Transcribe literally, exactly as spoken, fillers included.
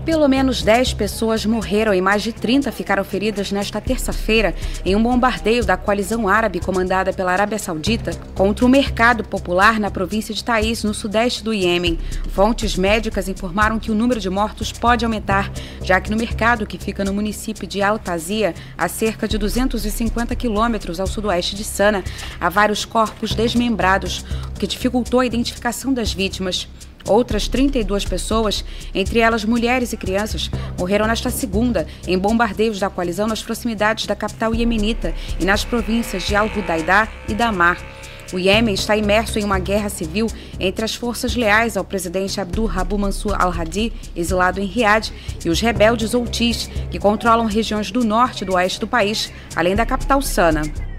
Pelo menos dez pessoas morreram e mais de trinta ficaram feridas nesta terça-feira em um bombardeio da coalizão árabe comandada pela Arábia Saudita contra o mercado popular na província de Taiz, no sudeste do Iêmen. Fontes médicas informaram que o número de mortos pode aumentar, já que no mercado, que fica no município de Al-Tazia, a cerca de duzentos e cinquenta quilômetros ao sudoeste de Sana, há vários corpos desmembrados, o que dificultou a identificação das vítimas. Outras trinta e duas pessoas, entre elas mulheres e crianças, morreram nesta segunda em bombardeios da coalizão nas proximidades da capital iemenita e nas províncias de Al-Hudaidah e Damar. O Iêmen está imerso em uma guerra civil entre as forças leais ao presidente Abdul Rabu Mansur al-Hadi, exilado em Riad, e os rebeldes Houthis, que controlam regiões do norte e do oeste do país, além da capital Sana.